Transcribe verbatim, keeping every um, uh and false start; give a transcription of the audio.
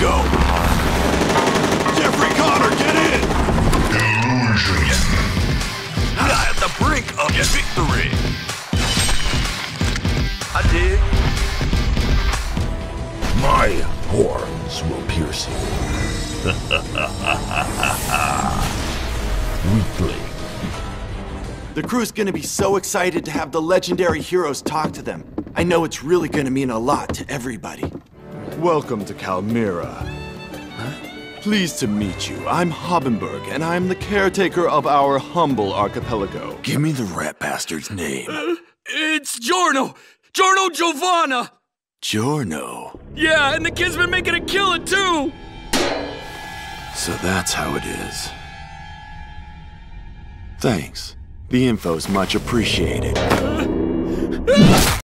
go. Jeffrey Connor, get in! We are at the brink of victory. I dig. My horns will pierce you. Weakling. The crew's gonna be so excited to have the legendary heroes talk to them. I know it's really gonna mean a lot to everybody. Welcome to Calmira. Huh? Pleased to meet you. I'm Hobbenberg, and I'm the caretaker of our humble archipelago. Give me the rat bastard's name. Uh, it's Giorno! Giorno Giovanna! Giorno? Yeah, and the kid's been making a killing too! So that's how it is. Thanks. The info's much appreciated.